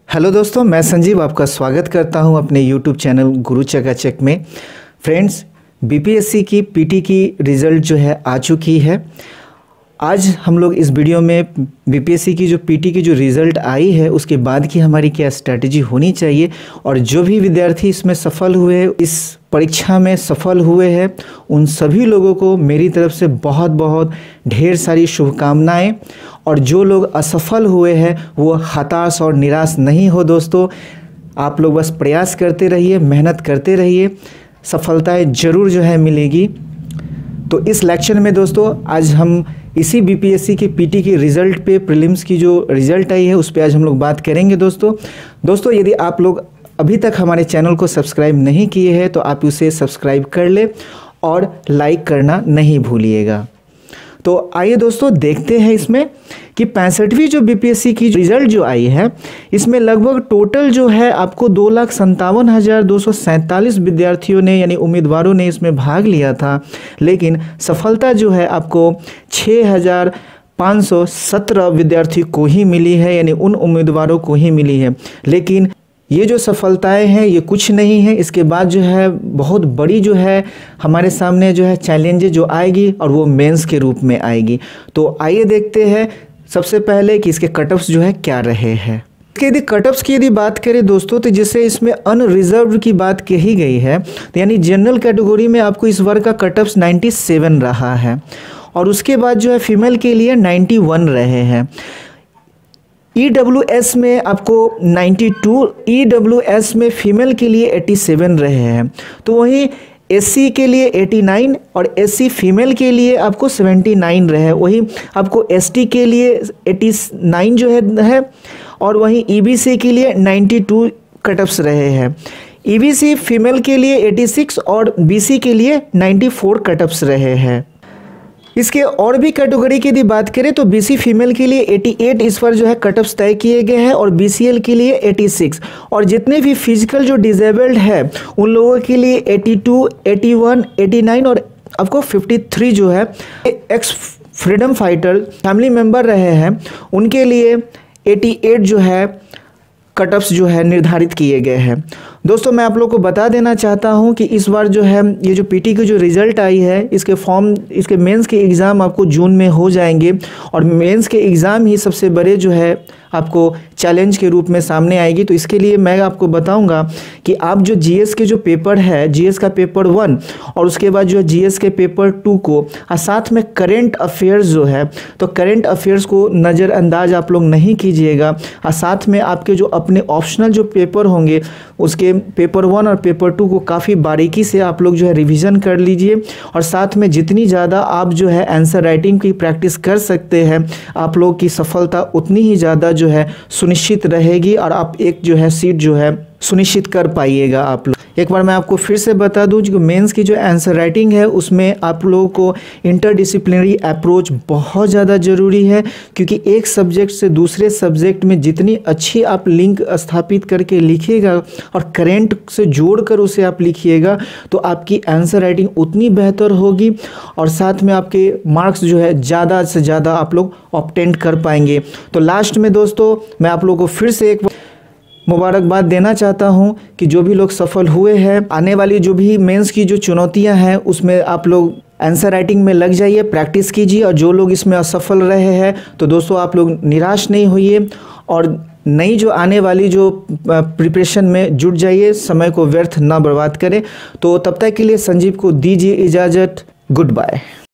Hello दोस्तों, मैं संजीव आपका स्वागत करता हूं अपने यूट्यूब चैनल गुरु चकाचक में। फ्रेंड्स, बीपीएससी की पीटी की रिज़ल्ट जो है आ चुकी है। आज हम लोग इस वीडियो में बीपीएससी की जो पीटी की जो रिज़ल्ट आई है उसके बाद की हमारी क्या स्ट्रैटेजी होनी चाहिए और जो भी विद्यार्थी इसमें सफल हुए, इस परीक्षा में सफल हुए हैं, उन सभी लोगों को मेरी तरफ से बहुत बहुत ढेर सारी शुभकामनाएं। और जो लोग असफल हुए हैं वो हताश और निराश नहीं हो दोस्तों। आप लोग बस प्रयास करते रहिए, मेहनत करते रहिए, सफलताएं ज़रूर जो है मिलेगी। तो इस लेक्चर में दोस्तों आज हम इसी बीपीएससी के पीटी की रिज़ल्ट पे, प्रीलिम्स की जो रिज़ल्ट आई है उस पे आज हम लोग बात करेंगे दोस्तों। यदि आप लोग अभी तक हमारे चैनल को सब्सक्राइब नहीं किए हैं तो आप उसे सब्सक्राइब कर ले और लाइक करना नहीं भूलिएगा। तो आइए दोस्तों देखते हैं इसमें कि 65वीं जो बीपीएससी की रिज़ल्ट जो आई है इसमें लगभग टोटल जो है आपको 2,57,247 विद्यार्थियों ने यानी उम्मीदवारों ने इसमें भाग लिया था, लेकिन सफलता जो है आपको 6,517 विद्यार्थी को ही मिली है, यानी उन उम्मीदवारों को ही मिली है। लेकिन ये जो सफलताएं हैं ये कुछ नहीं है, इसके बाद जो है बहुत बड़ी जो है हमारे सामने जो है चैलेंजेस जो आएगी और वो मेंस के रूप में आएगी। तो आइए देखते हैं सबसे पहले कि इसके कटऑफ्स जो है क्या रहे हैं। इसके यदि कटऑफ्स की यदि बात करें दोस्तों तो जैसे इसमें अनरिजर्व्ड की बात कही गई है, तो यानी जनरल कैटेगरी में आपको इस बार का कटऑफ्स 97 रहा है और उसके बाद जो है फीमेल के लिए 91 रहे हैं। EWS में आपको 92, EWS में फीमेल के लिए 87 रहे हैं। तो वहीं SC के लिए 89 और SC फीमेल के लिए आपको 79 रहे। वहीं आपको ST के लिए 89 जो है और वहीं EBC के लिए 92 कटऑफ्स रहे हैं। EBC फीमेल के लिए 86 और BC के लिए 94 कटऑफ्स रहे हैं। इसके और भी कैटेगरी की यदि बात करें तो BC फीमेल के लिए 88 इस बार जो है कटऑफ्स तय किए गए हैं और BCL के लिए 86 और जितने भी फिजिकल जो डिसेबल्ड है उन लोगों के लिए 82, 81, 89 और आपको 53 जो है ex freedom fighter family member रहे हैं उनके लिए 88 जो है कटऑफ्स जो है निर्धारित किए गए हैं। दोस्तों मैं आप लोग को बता देना चाहता हूं कि इस बार जो है ये जो पीटी की जो रिज़ल्ट आई है इसके मेंस के एग्ज़ाम आपको जून में हो जाएंगे और मेंस के एग्ज़ाम ही सबसे बड़े जो है आपको चैलेंज के रूप में सामने आएगी। तो इसके लिए मैं आपको बताऊंगा कि आप जो जीएस के जो पेपर है, जीएस का पेपर 1 और उसके बाद जो है जीएस के पेपर 2 को और साथ में करंट अफेयर्स जो है, तो करंट अफेयर्स को नज़रअंदाज आप लोग नहीं कीजिएगा और साथ में आपके जो अपने ऑप्शनल जो पेपर होंगे उसके पेपर 1 और पेपर 2 को काफ़ी बारीकी से आप लोग जो है रिवीजन कर लीजिए और साथ में जितनी ज़्यादा आप जो है आंसर राइटिंग की प्रैक्टिस कर सकते हैं आप लोग की सफलता उतनी ही ज़्यादा जो है सुनिश्चित रहेगी और आप एक जो है सीट जो है सुनिश्चित कर पाइएगा आप लोग। एक बार मैं आपको फिर से बता दूं जो मेंस की जो आंसर राइटिंग है उसमें आप लोगों को इंटरडिसिप्लिनरी अप्रोच बहुत ज़्यादा ज़रूरी है, क्योंकि एक सब्जेक्ट से दूसरे सब्जेक्ट में जितनी अच्छी आप लिंक स्थापित करके लिखिएगा और करेंट से जोड़कर उसे आप लिखिएगा तो आपकी आंसर राइटिंग उतनी बेहतर होगी और साथ में आपके मार्क्स जो है ज़्यादा से ज़्यादा आप लोग ऑब्टेन कर पाएंगे। तो लास्ट में दोस्तों मैं आप लोगों को फिर से एक मुबारकबाद देना चाहता हूं कि जो भी लोग सफल हुए हैं, आने वाली जो भी मेंस की जो चुनौतियां हैं उसमें आप लोग आंसर राइटिंग में लग जाइए, प्रैक्टिस कीजिए और जो लोग इसमें असफल रहे हैं तो दोस्तों आप लोग निराश नहीं होइए और नई जो आने वाली जो प्रिपरेशन में जुट जाइए, समय को व्यर्थ ना बर्बाद करें। तो तब तक के लिए संजीव को दीजिए इजाज़त। Good bye.